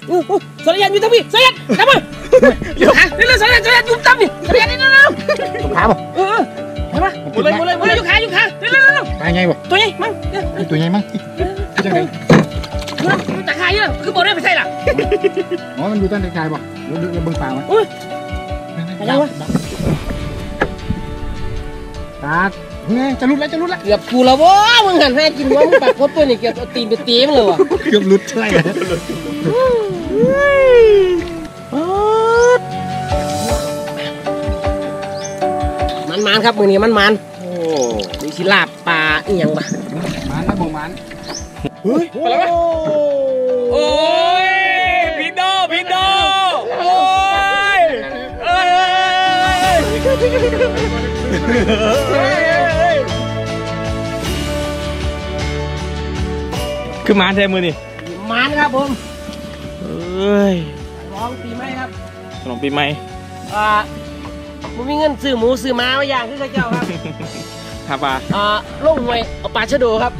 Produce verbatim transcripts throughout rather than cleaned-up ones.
อู้หูสารยันอยู่ตั้งพี่สารยันจับมาเดี๋ยวนี่เลยสารยันสารยันอยู่ตั้งพี่สารยันนี่เร็วๆขาบ่เออเห็นปะหมดเลยหมดเลยหมดเลยอยู่ขาอยู่ขาเร็วเร็วเร็วตายไงบ่ตัวใหญ่มั้งตัวใหญ่มั้งจังไงมันตะไคร้เนี่ยคือบ่ได้ไปใส่ล่ะอ๋อมันอยู่ใต้ตะไคร้บ่แล้วเบิ่งปลาไหมอุ้ยอะไรวะตาเฮ้ยจะรุดแล้วจะรุดแล้วเกือบกูแล้ววะมึงหันให้กินวะมึงปากคดตัวนี่เกือบตีนไปตีมันเลยวะเกือบรุดใช่ไหมมันมันครับมือนี้มันมันโอ้มีศิลาปลาอีหยังปะมันนะบ่มันเฮ้ยอะไรวะโอ้ยพี่โดพี่โดโอ้ยเอ้ยคือมานใช่มือนี่มานครับผมเอ้ยลองปีใหม่ครับลองปีใหม่อ่าผมมีเงินซื้อหมูซื้อม้าไว้อย่างที่เจ้าครับครับป่ะอ่าลงไว้เอาปลาชะโดครับ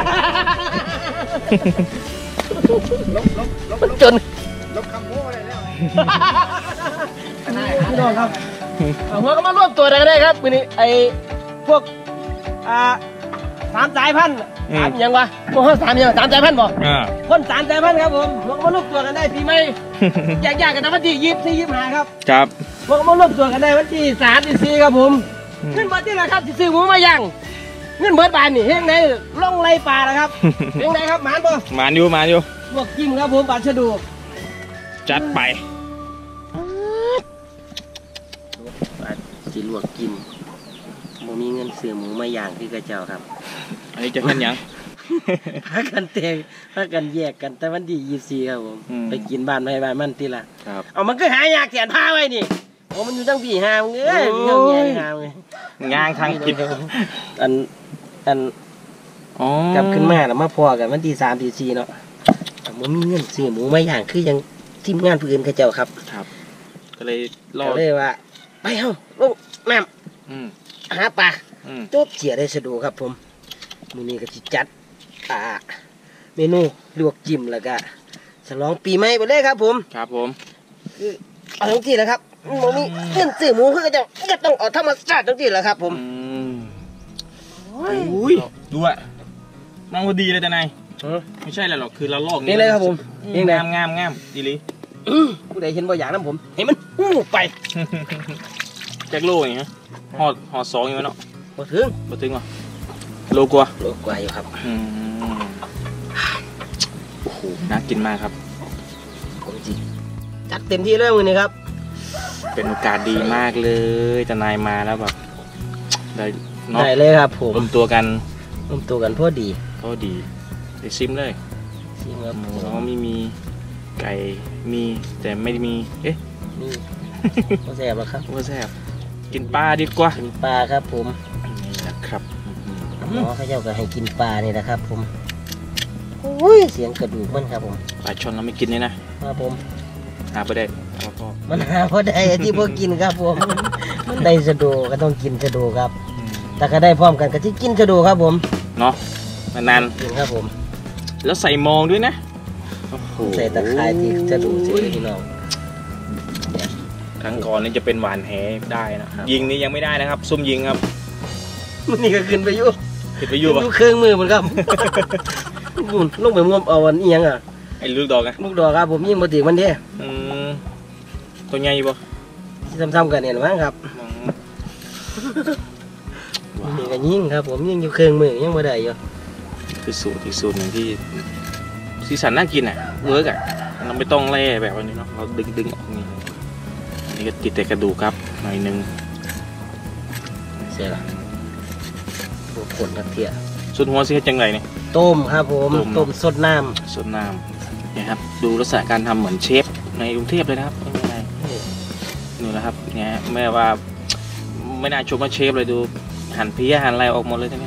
จนลบคำโม้อะไรแล้วพี่น้องครับหัวก็มาร่วมตัวกันได้ครับวันนี้ไอ้พวกอ่าสามสายพันธุ์สามยังวะพวกเขาสามยังสามสายพันธุ์บ่คนสามสายพันธุ์ครับผมพวกมาร่วมตัวกันได้ปีใหม่อยากๆกันนะวันที่ยี่สิบสี่ยี่สิบห้าครับครับพวกมาร่วมตัวกันได้วันที่สามที่สี่ครับผมเงินเบิดที่ไหนครับที่ซื้อหมูมายังเงินเบิดบานนี่เฮงไหนล่องไรปลานะครับเฮงไหนครับหมานบ่หมานอยู่หมานอยู่ลวกจิ้มครับผมปลาชะโดจัดไปปลาจีลวกจิ้มบ่มีเงินซื้อหมูมาย่างที่กระเจ้าครับอันนี้จะเป็นยังพากันเตะพากันแยกกันแต่วันที่ยี่สิบสี่ครับผมไปกินบ้านไปบ้านมันทีละเอามันก็หายากแสนพาไว้นี่โอ้มันอยู่ตั้งปีห้าเงี้ยเงี้ยเงี้ยห้าเงี้ยงางทางกินอันอันกลับขึ้นมาแล้วมาพอกันวันที่สามที่สี่เนาะมันมีเงินซื้อหมูมาย่างคือยังทีมงานผู้อื่นกระเจ้าครับครับก็เลยรอเลยว่าไปเฮ้าลงน้ำหาปลาจบเจียได้สะดวกครับผมมื้อนี้ก็จะจัดอ่าเมนูลวกจิ้มแล้วก็ฉลองปีใหม่ไปเลยครับผมครับผมคือเอาทั้งที่แล้วครับหมูมีเงินซื้อหมูคือจะก็ต้องเอาธรรมชาติทั้งที่แล้วครับผมอุ้ยดูอ่ะมันพอดีเลยแต่นายไม่ใช่หรอกคือเราลอกนี่เลยครับผมงามงามงามดีเลยผู้ใดเห็นบ่อยากน้ำผมเห็นมันหูไปแจ็คโลอย่างเงี้ยหอดหอดสองอยู่เนาะบ่ถึงบ่ถึงเหรอโลกว่าโลกว่าอยู่ครับโอ้โหน่ากินมากครับผมจีจัดเต็มที่เลยมือนี้ครับเป็นโอกาสดีมากเลยแต่นายมาแล้วแบบได้ได้เลยครับผมรวมตัวกันรวมตัวกันพอดีพอดีไปซิมเลยซิมครับหมูไม่มีไก่มีแต่ไม่มีเอ๊ะมีโอแซ่บหรอครับโอแซ่บกินปลาดีกว่ากินปลาครับผมนี่นะครับหมอเขาเจ้าก็ให้กินปลานี่นะครับผมโอ้ยเสียงกระดูกมันครับผมปลาชนเราไม่กินนี่นะครับผมหาไปได้มันหาพอได้ที่พวกกินครับผมมันได้สะดวกก็ต้องกินสะดวกครับแต่ก็ได้พร้อมกันก็ที่กินสะดวกครับผมเนาะนานกินครับผมแล้วใส่มองด้วยนะใส่ตะไคร้ที่สะดวกสิพี่น้องครั้งก่อนนี่จะเป็นหวานแหได้นะยิงนี่ยังไม่ได้นะครับซุ่มยิงครับนี่ก็ขึ้นไปอยู่ขึ้นไปอยู่ปะเครื่องมือเหมือนกันลงไปงมเอาวันนี้ยังอ่ะไอ้ลูกดอกไงลูกดอกครับผมยิงมาถึงมันเด้ตัวใหญ่ปะที่ซ้ำๆกันเนี่ยมั้งครับนี่ก็ยิงครับผมยิงอยู่เครื่องมือยังไม่ได้อยู่คือสูตรที่สูตรหนึ่งที่สีสันน่ากินอ่ะเวิร์กอ่ะเราไม่ต้องแล่แบบนี้เนาะเราดึงดึงออกนี่อันนี้ก็ติดแต่กระดูกครับหน่อยนึงเสียละตัวขนกระเทียมส่วนหัวสิจังไรนี่ต้มครับผมต้มสดน้ำสดน้ำนี่ครับดูลักษณะการทำเหมือนเชฟในกรุงเทพเลยนะครับไม่เป็นไรนี่นะครับเนี่ยแม่ว่าไม่น่าชมว่าเชฟเลยดูหั่นเพี้ยหั่นอะไรออกหมดเลยใช่ไหม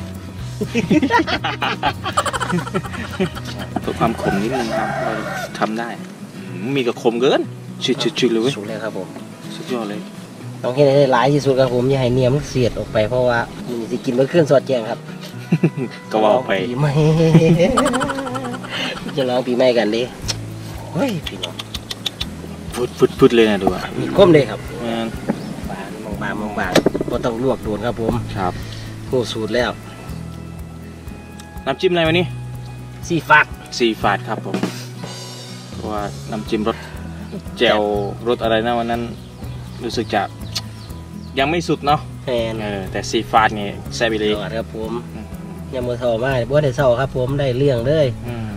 เพื่อความขมนิดนึงครับเราทำได้มีกับขมเกินชิดๆเลยเว้ยสุดเลยครับผมสุดยอดเลยต้องให้ได้หลายที่สุดครับผมอย่าให้เนียมเสียดออกไปเพราะว่ามันจะกินเมื่อคืนสอดแจงครับก็ว่าไปปีใหม่จะร้องปีใหม่กันดิเฮ้ยพี่น้องฟุดฟุดฟุดเลยนะดูอ่ะมีก้มเลยครับแม่นบางบางบางบางบางก็ต้องลวกโดนครับผมครับหูสูตรแล้วน้ำจิ้มอะไรวันนี้ซีฟักซีฟาดครับผมเพราะว่าน้ำจิ้มรสแจวรสอะไรนะวันนั้นรู้สึกจะยังไม่สุดเนาะแฟนเออแต่ซีฟาดนี่แซ่บไปเลยยอดครับผมยังมือเท่ามาบ่ได้เท่าครับผมได้เรื่องเลยอืม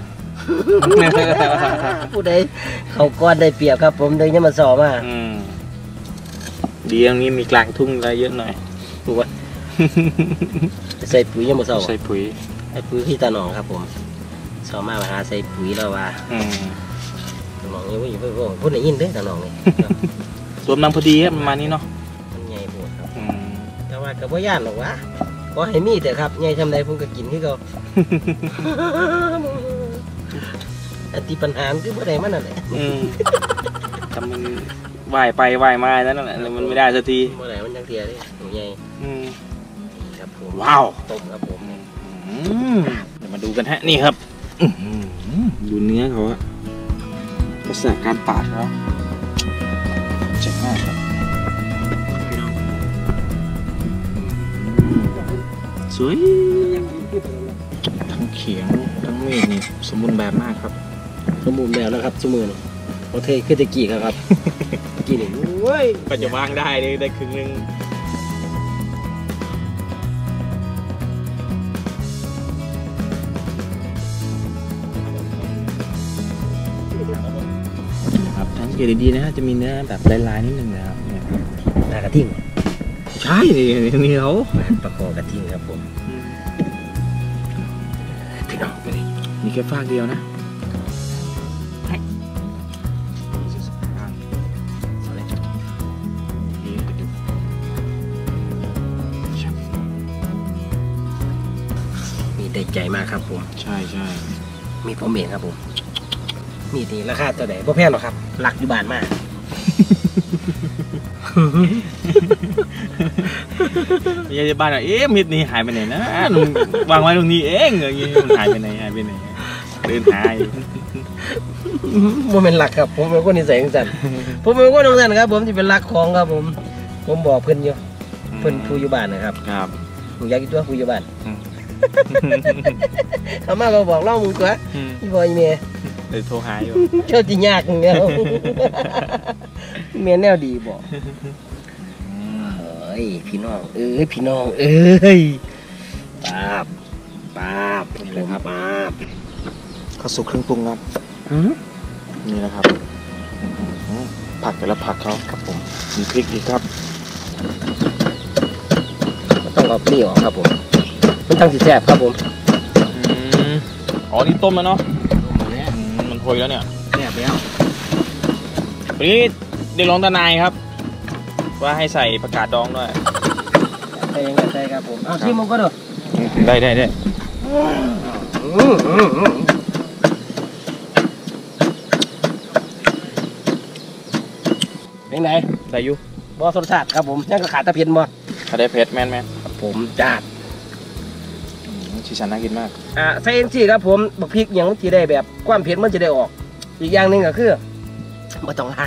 ผู้ใดเขาก้อนได้เปรียบครับผมเดินยังมาสอบมาอืมดีอย่างนี้มีกลางทุ่งอะไรเยอะหน่อยถูกปะใส่ปุ๋ยยังมาสอบใส่ปุ๋ยใส่ปุ๋ยพี่ตาหนองครับผมสอบมามาหาใส่ปุ๋ยแล้วว่าอืมตาหนองยังไม่อยู่เพื่อนพูดในยินเด้อตาหนองนี่รวมน้ำพอดีครับประมาณนี้เนาะมันใหญ่ปวดครับอืมแต่ว่ากับว่าย่านหรอกวะก็ให้มีแต่ครับใหญ่ทำใดผมก็กินที่เขา แต่ที่ปัญหาคือว่าใดมันนั่นแหละอืมทำมันว่ายไปว่ายมานั่นแหละแล้วมันไม่ได้สักทีว่าใดมันยังเทียดิหนูใหญ่อืมครับผมว้าวต้มครับผมอืมเดี๋ยวมาดูกันฮะนี่ครับอื้อหือดูเนื้อเขาอะลักษณะการปาดเขาเจ๋งมากครับสวยทั้งเขียงทั้งมีดนี่สมบูรณ์แบบมากครับสมบูรณ์แบบแล้วครับสมือนี่โอเคคือตะกี้ครับครับตะกี้นี่โอ้ยก็จะวางได้เลยได้ครึ่งนึงครับทั้งเกลือดีๆนะฮะจะมีเนื้อแบบลายๆนิดนึงนะครับเนี่ยหน้ากระทิ่งใช่นี่นี่เขาประคอกระทิ่งครับผมพี่น้องไปดิมีแค่ฟากเดียวนะมีได้ใจมากครับผมใช่ใช่มีผมเองครับผมมีดีราคาตัวไหนบ่แพงหรอกครับหลักอยู่บ้านมากมีอะไรบ้านอ่ะเอ๊ะมิดนี่หายไปไหนนะมันวางไว้ตรงนี้เองอย่างงี้มันหายไปไหนหายไปไหนเดินหายผมเป็นหลักครับผมเป็นคนนิสัยของสันผมเป็นคนของสันครับผมจะเป็นหลักของครับผมผมบอกเพื่อนอยู่เพื่อนผู้อยู่บ้านนะครับครับผมอยากกินตัวผู้อยู่บ้านอืมเขามาก็บอกเล่ามึงตัวอืมพี่บอยเมียเดี๋ยวโทรหาอยู่เชื่อจียากเงี้ยเมียแนวดีบอกเฮ้ยพี่น้องเอ้ยพี่น้องเอ้ยป้าบป้าบผมป้าบข้าวสุกเครื่องปรุงครับนี่นะครับผักแต่ละผักเขาครับผมมีพริกอีกครับต้องเอาเปรี้ยวครับผมมันตั้งสีแซ่บครับผมอ๋อนี่ต้มแล้วเนาะมันโผล่แล้วเนี่ยแซ่บแล้ววันนี้เด็กร้องตานายครับ ว่าให้ใส่ผักกาดดองด้วยใส่ยังไงใส่ครับผมเอาชิมมันก็เด้อได้ได้ได้เป็นไงได้อยู่บอสรสชาติครับผมยังก็ขาดตะเพียนบ่ถ้าได้เผ็ดแม่นแม่นผมจัดชีสันน่ากินมากอ่าใส่เองสิครับผมบักพริกอย่างที่ได้แบบความเผ็ดมันจะได้ออก อีกอย่างหนึ่งก็คือไม่ต้องล้าง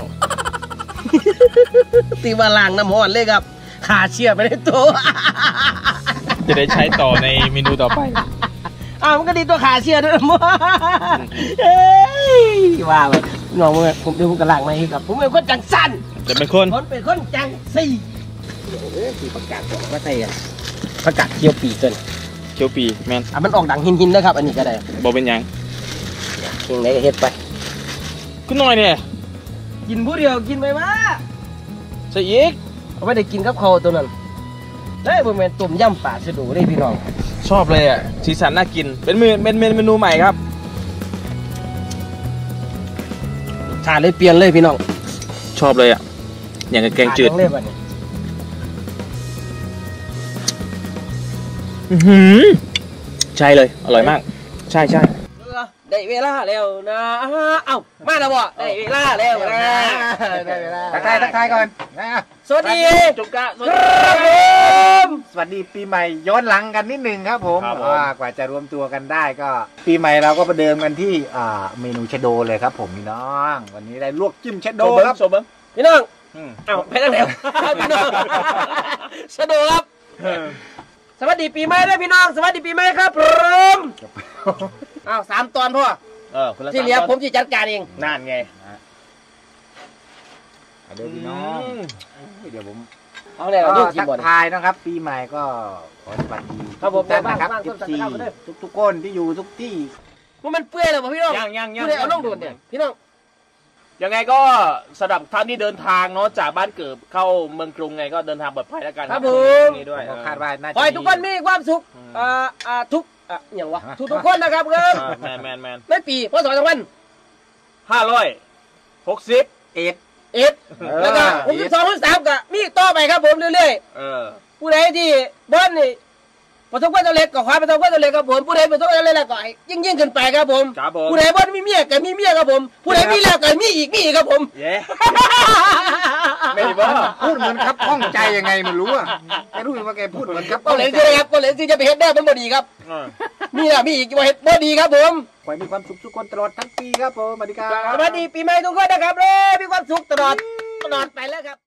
ตีว่าล้างน้ำร้อนเลยครับขาเชื่อไปในตัวจะได้ใช้ต่อในเมนูต่อไปอ้าวมันก็ดีตัวขาเชื่อด้วยนะมั้งเฮ้ยว่าไปน้องมึงผมเดี๋ยวผมกระล้างมาให้ครับผมเป็นคนจังสันจะเป็นคนผมเป็นคนจังสี่โอ้โหสีประกาศบอกว่าใส่กันประกาศเคี่ยวปีจนเคียวปีแม่นอ่ะมันออกดังหินหินนะครับอันนี้ก็ได้บอกเป็นหยังยังไงก็เฮ็ดไปก็น้อยเนี่ยกินผู้เดียวกินไปมาใส่อีกเอาไม่ได้กินกับเขาวตัวนั้นเฮ้ยผมเป็นต้มยำป่าชะโดูเลยพี่น้องชอบเลยอ่ะสีสันน่ากินเป็นเมนูเป็นเมนูใหม่ครับชาเลยเปลี่ยนเลยพี่น้องชอบเลยอ่ะอย่างกับแกงจืดขาเลยบัดนี้อื้อหือใช่เลยอร่อยมาก ใช่ใช่เออได้เวลาแล้วนะเอ้ามาแล้วบ่ได้เวลาแล้วนะได้เวลาทักทายทักทายก่อนนะสวัสดีจุกกะสวัสคดีรับผมสวัสดีปีใหม่ย้อนหลังกันนิดหนึ่งครับผมครับผมอ่ากว่าจะรวมตัวกันได้ก็ ปีใหม่เราก็ประเดิมกันที่อ่าเมนูชะโดเลยครับผมพี่น้อง วันนี้ได้ลวกจิ้มชะโดโดครับโซเบิ้งพี่น้องอืมเอ้าไปทางไหนวะพี่น้องสะดวกครับสวัสดีปีใหม่ด้วยพี่น้องสวัสดีปีใหม่ครับผมอ้าวสามตอนพ่อเออคนละที่เหลือสามผมจะจัดการเองนั่นไงเอาเดี๋ยวพี่น้อง เดี๋ยวผมเอาเลยเอาก็เรื่องกินทักบ่อนทายนะครับ ปีใหม่ก็ขอสวัสดีครับผมทุกท่านนะครับบ้างๆเอต้นฟสักซีข้าวมาด้วยทุกทุกๆคนที่อยู่ทุกที่ว่ามันเปื่อยแล้วป่ะพี่น้องย่างย่างย่างผู้ใดเอาลงโดดเนี่ยพี่น้องยังไงก็สำหรับท่านที่เดินทางเนาะจากบ้านเกิดเข้าเมืองกรุงไงก็เดินทางปลอดภัยแล้วกันครับผมนี่ด้วยผมก็คาดว่าน่าจะขอให้ทุกคนมีความสุขอืมอ่าอ่าทุกอ่ะอย่างวะทุกทุกๆคนนะครับครับแมนแมนแมนในปีพศสองพันห้าร้อยหกสิบเอ็ดเอ็ดแล้วก็ผมสิบสองคนสามก็มีต่อไปครับผมเรื่อยเออๆผู้ใดที่บ้านนี่ประสบความสำเร็จก็ขอให้ประสบความสำเร็จครับผมผู้ใดประสบความสำเร็จแล้วก็ให้ยิ่งยิ่งขึ้นไปครับผมครับผมผู้ใดบ้านมีเมียก็มีเมียครับผมผู้ใดมีแล้วก็มีอีกมีอีกครับผมเย้ไม่ได้บอกพูดเหมือนครับข้องใจยังไงไม่รู้อ่ะแกรู้ว่าแกพูดเหมือนครับก็เลยสิครับก็เลยสิจะไปเฮ็ดได้มันบ่ดีครับเออมีแล้วมีอีกบ่เฮ็ดบ่ดีครับผมขอให้มีความสุขทุกคนตลอดทั้งปีครับผมสวัสดีครับสวัสดีปีใหม่ทุกคนนะครับเลยมีความสุขตลอดตลอดไปแล้วครับ